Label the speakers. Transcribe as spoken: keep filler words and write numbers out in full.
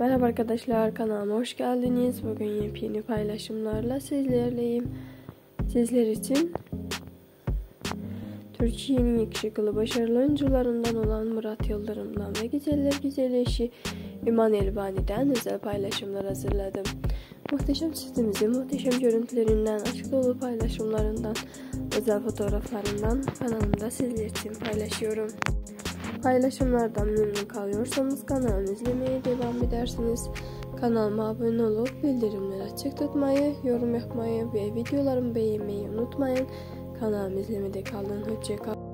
Speaker 1: Merhaba arkadaşlar, kanalıma hoş geldiniz. Bugün yepyeni paylaşımlarla sizlerleyim. Sizler için Türkiye'nin yakışıklı başarılı oyuncularından olan Murat Yıldırım'dan ve güzeller güzel eşi İman Elbani'den özel paylaşımlar hazırladım. Muhteşem çiftimizin muhteşem görüntülerinden, açık dolu paylaşımlarından, özel fotoğraflarından kanalımda sizler için paylaşıyorum. Paylaşımlardan memnun kalıyorsanız kanalımı izlemeye devam edersiniz. Kanalıma abone olup bildirimleri açık tutmayı, yorum yapmayı ve videolarımı beğenmeyi unutmayın. Kanalımı izlemede kalın. Hoşça kalın.